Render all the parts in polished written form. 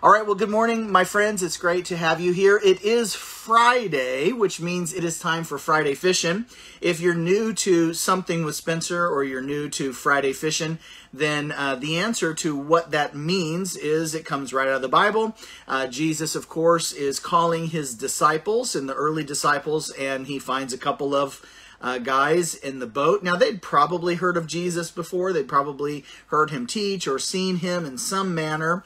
All right, well, good morning, my friends. It's great to have you here. It is Friday, which means it is time for Friday Fishing. If you're new to Something with Spencer or you're new to Friday Fishing, then the answer to what that means is it comes right out of the Bible. Jesus, of course, is calling his disciples and the early disciples, and he finds a couple of guys in the boat. Now, they'd probably heard of Jesus before. They'd probably heard him teach or seen him in some manner.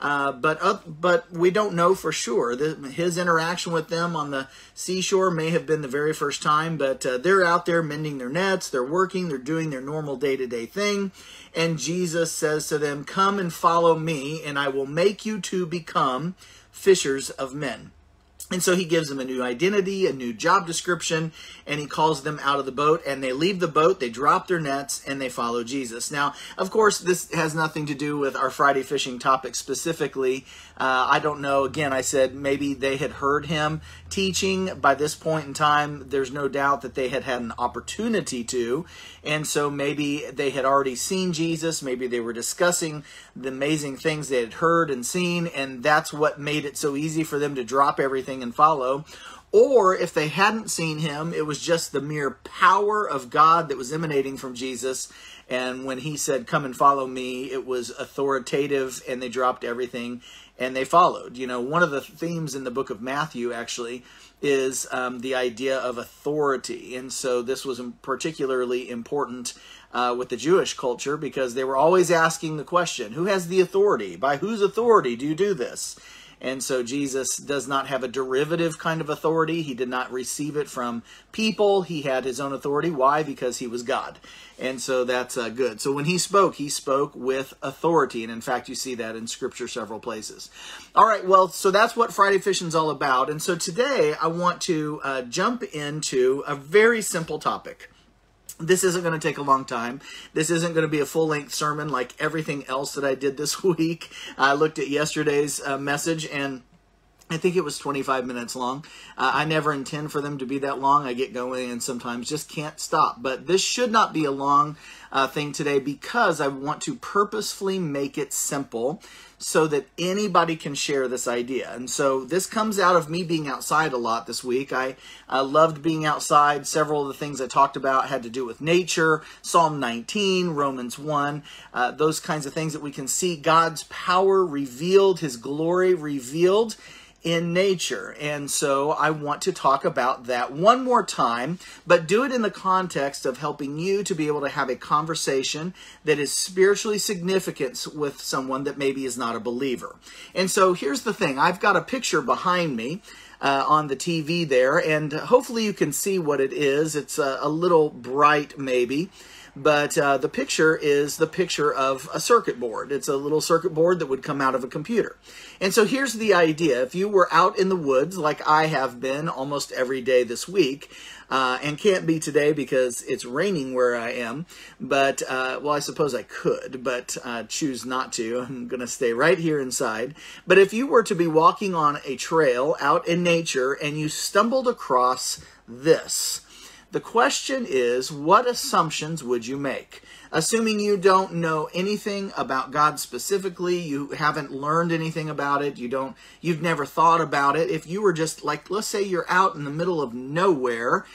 But we don't know for sure. His interaction with them on the seashore may have been the very first time, but they're out there mending their nets, they're working, they're doing their normal day-to-day thing, and Jesus says to them, "Come and follow me, and I will make you to become fishers of men." And so he gives them a new identity, a new job description, and he calls them out of the boat, and they leave the boat, they drop their nets, and they follow Jesus. Now, of course, this has nothing to do with our Friday fishing topic specifically. I don't know. Again, I said maybe they had heard him teaching. By this point in time, there's no doubt that they had had an opportunity to, and so maybe they had already seen Jesus. Maybe they were discussing the amazing things they had heard and seen, and that's what made it so easy for them to drop everything and follow. Or if they hadn't seen him, it was just the mere power of God that was emanating from Jesus. And when he said, "Come and follow me," it was authoritative, and they dropped everything and they followed. You know, one of the themes in the book of Matthew actually is the idea of authority. And so this was particularly important with the Jewish culture, because they were always asking the question, who has the authority? By whose authority do you do this? And so Jesus does not have a derivative kind of authority. He did not receive it from people. He had his own authority. Why? Because he was God. And so that's good. So when he spoke with authority. And in fact, you see that in Scripture several places. All right, well, so that's what Friday Fishing is all about. And so today I want to jump into a very simple topic. This isn't going to take a long time. This isn't going to be a full-length sermon like everything else that I did this week. I looked at yesterday's message, and I think it was 25 minutes long. I never intend for them to be that long. I get going and sometimes just can't stop. But this should not be a long thing today, because I want to purposefully make it simple so that anybody can share this idea. And so this comes out of me being outside a lot this week. I loved being outside. Several of the things I talked about had to do with nature, Psalm 19, Romans 1, those kinds of things that we can see God's power revealed, his glory revealed in nature. And so I want to talk about that one more time, but do it in the context of helping you to be able to have a conversation that is spiritually significant with someone that maybe is not a believer. And so here's the thing. I've got a picture behind me on the TV there, and hopefully you can see what it is. It's a little bright maybe. But the picture is the picture of a circuit board. It's a little circuit board that would come out of a computer. And so here's the idea. If you were out in the woods, like I have been almost every day this week, and can't be today because it's raining where I am, but, well, I suppose I could, but choose not to. I'm going to stay right here inside. But if you were to be walking on a trail out in nature and you stumbled across this, the question is, what assumptions would you make? Assuming you don't know anything about God specifically, you haven't learned anything about it, you've never thought about it. If you were just like, let's say you're out in the middle of nowhere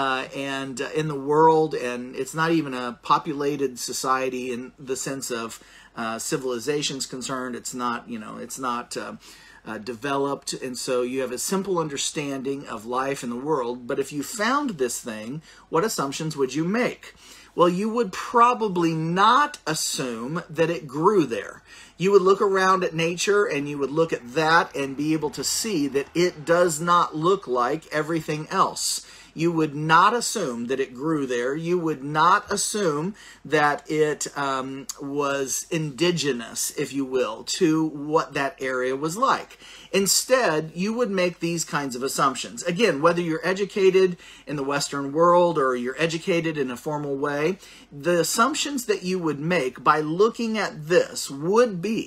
and in the world, and it's not even a populated society in the sense of civilization's concerned. It's not, it's not developed, and so you have a simple understanding of life in the world. But if you found this thing, what assumptions would you make? Well, you would probably not assume that it grew there. You would look around at nature and you would look at that and be able to see that it does not look like everything else. You would not assume that it grew there. You would not assume that it was indigenous, if you will, to what that area was like. Instead, you would make these kinds of assumptions. Again, whether you're educated in the Western world or you're educated in a formal way, the assumptions that you would make by looking at this would be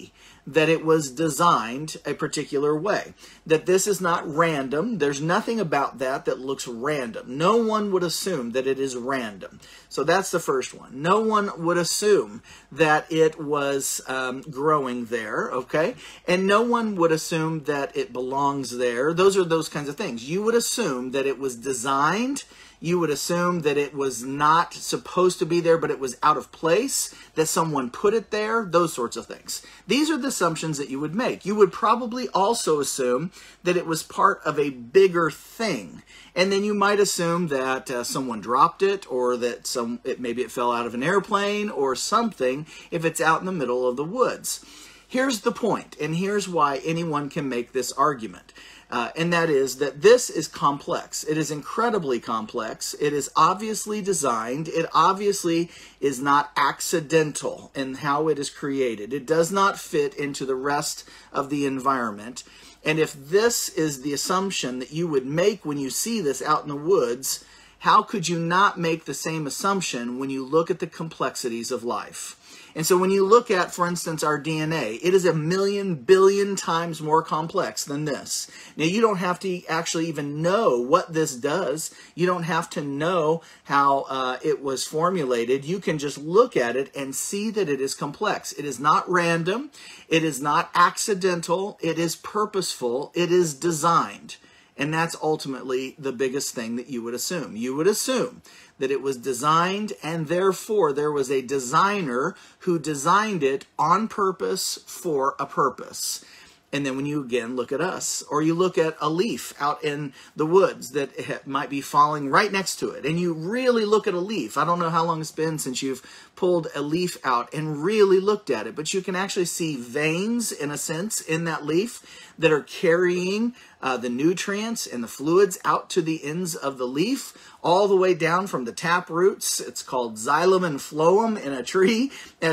that it was designed a particular way. That this is not random. There's nothing about that that looks random. No one would assume that it is random. So that's the first one. No one would assume that it was growing there, okay? And no one would assume that it belongs there. Those are those kinds of things. You would assume that it was designed. You would assume that it was not supposed to be there, but it was out of place, that someone put it there, those sorts of things. These are the assumptions that you would make. You would probably also assume that it was part of a bigger thing. And then you might assume that someone dropped it, or that maybe it fell out of an airplane or something if it's out in the middle of the woods. Here's the point, and here's why anyone can make this argument. And that is that this is complex. It is incredibly complex. It is obviously designed. It obviously is not accidental in how it is created. It does not fit into the rest of the environment. And if this is the assumption that you would make when you see this out in the woods, how could you not make the same assumption when you look at the complexities of life? And so when you look at, for instance, our DNA, it is 1,000,000 billion times more complex than this. Now, you don't have to actually even know what this does. You don't have to know how it was formulated. You can just look at it and see that it is complex. It is not random. It is not accidental. It is purposeful. It is designed. And that's ultimately the biggest thing that you would assume. You would assume that it was designed, and therefore there was a designer who designed it on purpose for a purpose. And then when you again look at us, or you look at a leaf out in the woods that might be falling right next to it, and you really look at a leaf. I don't know how long it's been since you've pulled a leaf out and really looked at it, but you can actually see veins, in a sense, in that leaf that are carrying the nutrients and the fluids out to the ends of the leaf, all the way down from the tap roots. It's called xylem and phloem in a tree,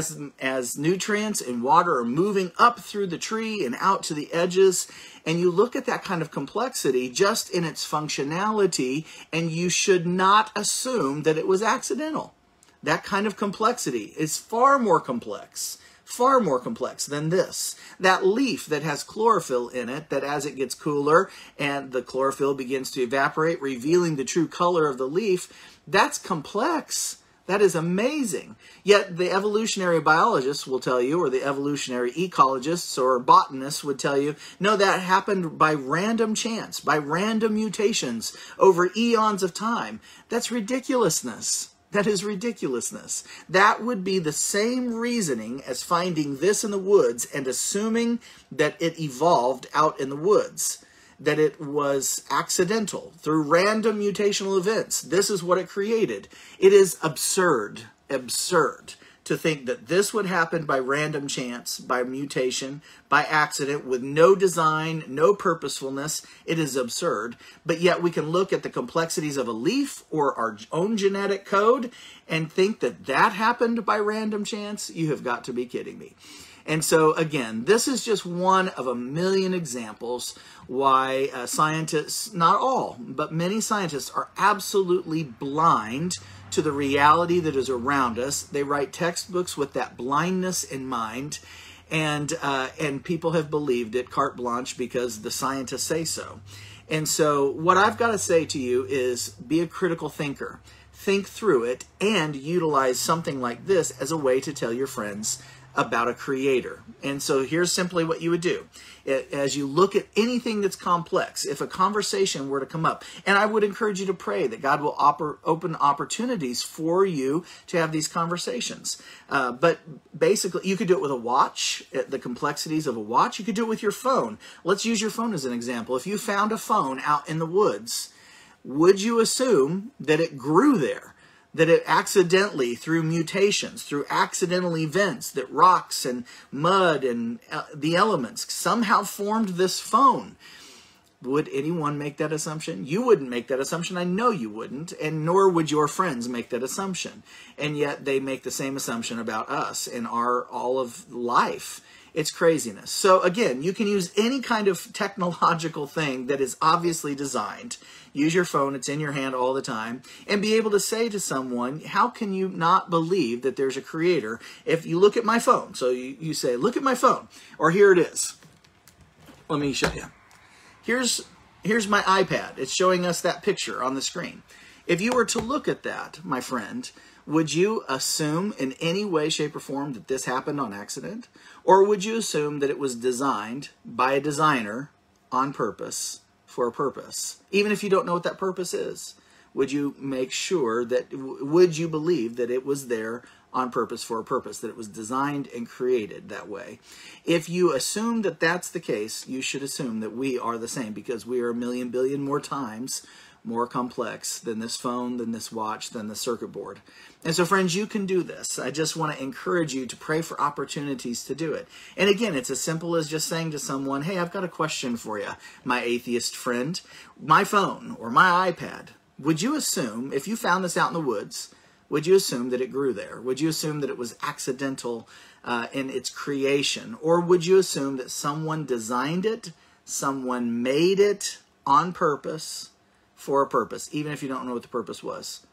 as nutrients and water are moving up through the tree and out to the edges. And you look at that kind of complexity just in its functionality, and you should not assume that it was accidental. That kind of complexity is far more complex than this. That leaf that has chlorophyll in it, that as it gets cooler and the chlorophyll begins to evaporate, revealing the true color of the leaf, that's complex. That is amazing. Yet the evolutionary biologists will tell you, or the evolutionary ecologists or botanists would tell you, no, that happened by random chance, by random mutations over eons of time. That's ridiculousness. That is ridiculousness. That would be the same reasoning as finding this in the woods and assuming that it evolved out in the woods, that it was accidental through random mutational events. This is what it created. It is absurd to think that this would happen by random chance, by mutation, by accident, with no design, no purposefulness. It is absurd. But yet we can look at the complexities of a leaf or our own genetic code and think that that happened by random chance. You have got to be kidding me. And so, again, this is just one of 1,000,000 examples why scientists, not all, but many scientists, are absolutely blind to the reality that is around us. They write textbooks with that blindness in mind, and people have believed it carte blanche because the scientists say so. And so what I've got to say to you is be a critical thinker. Think through it and utilize something like this as a way to tell your friends about a creator. And so here's simply what you would do. As you look at anything that's complex, if a conversation were to come up, and I would encourage you to pray that God will open opportunities for you to have these conversations. But basically, you could do it with a watch, the complexities of a watch. You could do it with your phone. Let's use your phone as an example. If you found a phone out in the woods, would you assume that it grew there? That it accidentally, through mutations, through accidental events, that rocks and mud and the elements somehow formed this phone? Would anyone make that assumption? You wouldn't make that assumption. I know you wouldn't, and nor would your friends make that assumption. And yet they make the same assumption about us and all of life. It's craziness. So again, you can use any kind of technological thing that is obviously designed. Use your phone, it's in your hand all the time, and be able to say to someone, how can you not believe that there's a creator if you look at my phone? So you say, look at my phone, or here it is. Let me show you. Here's my iPad. It's showing us that picture on the screen. If you were to look at that, my friend, would you assume in any way, shape, or form that this happened on accident? Or would you assume that it was designed by a designer on purpose for a purpose? Even if you don't know what that purpose is, would you make sure that, would you believe that it was there on purpose for a purpose, that it was designed and created that way? If you assume that that's the case, you should assume that we are the same, because we are a million billion more times more complex than this phone, than this watch, than the circuit board. And so, friends, you can do this. I just want to encourage you to pray for opportunities to do it. And again, it's as simple as just saying to someone, hey, I've got a question for you, my atheist friend. My phone or my iPad, would you assume, if you found this out in the woods, would you assume that it grew there? Would you assume that it was accidental in its creation? Or would you assume that someone designed it, someone made it on purpose, for a purpose, even if you don't know what the purpose was?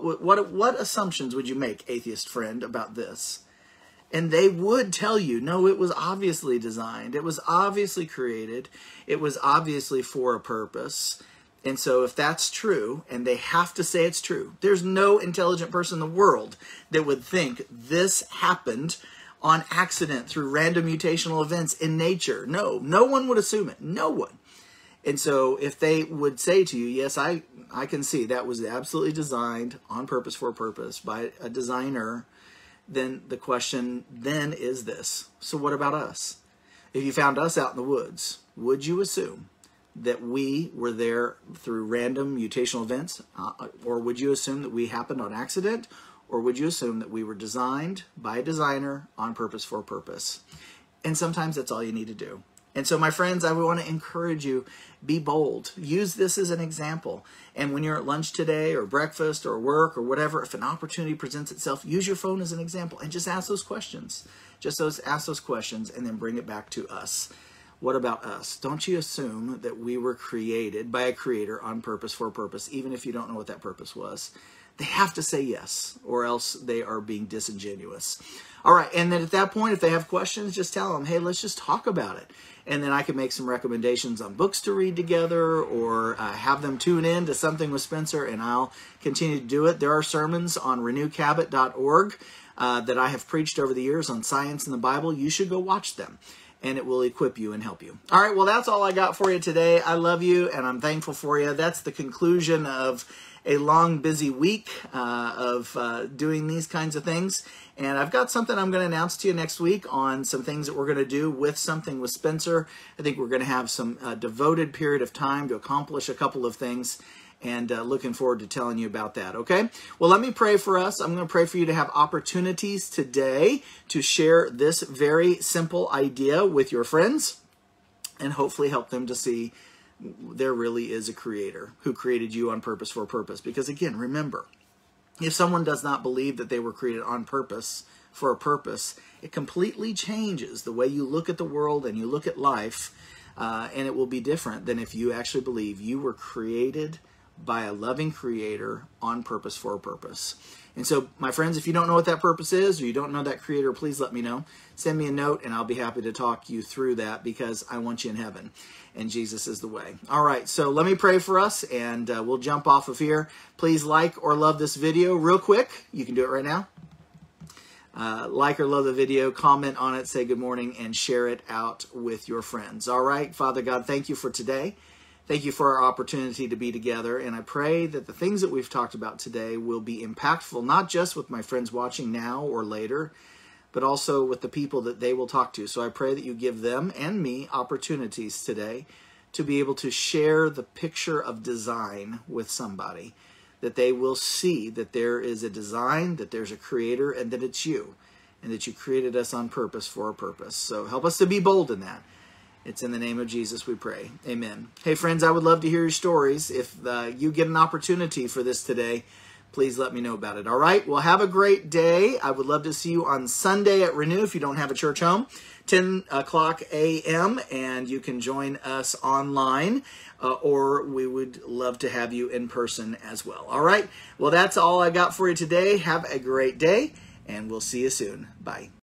What assumptions would you make, atheist friend, about this? And they would tell you, no, it was obviously designed. It was obviously created. It was obviously for a purpose. And so if that's true, and they have to say it's true, there's no intelligent person in the world that would think this happened on accident through random mutational events in nature. No one would assume it. No one. And so if they would say to you, yes, I can see that was absolutely designed on purpose for a purpose by a designer, then the question then is this: so what about us? If you found us out in the woods, would you assume that we were there through random mutational events? Or would you assume that we happened on accident? Or would you assume that we were designed by a designer on purpose for a purpose? And sometimes that's all you need to do. And so, my friends, I want to encourage you, be bold. Use this as an example. And when you're at lunch today or breakfast or work or whatever, if an opportunity presents itself, use your phone as an example and just ask those questions. Ask those questions and then bring it back to us. What about us? Don't you assume that we were created by a creator on purpose for a purpose, even if you don't know what that purpose was? They have to say yes, or else they are being disingenuous. All right, and then at that point, if they have questions, just tell them, hey, let's just talk about it. And then I can make some recommendations on books to read together, or have them tune in to Something with Spencer, and I'll continue to do it. There are sermons on renewcabot.org that I have preached over the years on science and the Bible. You should go watch them, and it will equip you and help you. All right, well, that's all I got for you today. I love you, and I'm thankful for you. That's the conclusion of a long, busy week of doing these kinds of things. And I've got something I'm going to announce to you next week on some things that we're going to do with Something with Spencer. I think we're going to have some devoted period of time to accomplish a couple of things, and looking forward to telling you about that, okay? Well, let me pray for us. I'm going to pray for you to have opportunities today to share this very simple idea with your friends, and hopefully help them to see there really is a creator who created you on purpose for a purpose. Because again, remember, if someone does not believe that they were created on purpose for a purpose, it completely changes the way you look at the world and you look at life, and it will be different than if you actually believe you were created by a loving creator on purpose for a purpose. And so, my friends, if you don't know what that purpose is, or you don't know that creator, please let me know. Send me a note, and I'll be happy to talk you through that, because I want you in heaven, and Jesus is the way. All right, so let me pray for us, and we'll jump off of here. Please like or love this video real quick. You can do it right now. Like or love the video, comment on it, say good morning, and share it out with your friends. All right, Father God, thank you for today. Thank you for our opportunity to be together, and I pray that the things that we've talked about today will be impactful, not just with my friends watching now or later, but also with the people that they will talk to. So I pray that you give them and me opportunities today to be able to share the picture of design with somebody, that they will see that there is a design, that there's a creator, and that it's you, and that you created us on purpose for a purpose. So help us to be bold in that. It's in the name of Jesus we pray. Amen. Hey, friends, I would love to hear your stories. If you get an opportunity for this today, please let me know about it. All right? Well, have a great day. I would love to see you on Sunday at Renew if you don't have a church home, 10 o'clock a.m., and you can join us online, or we would love to have you in person as well. All right? Well, that's all I got for you today. Have a great day, and we'll see you soon. Bye.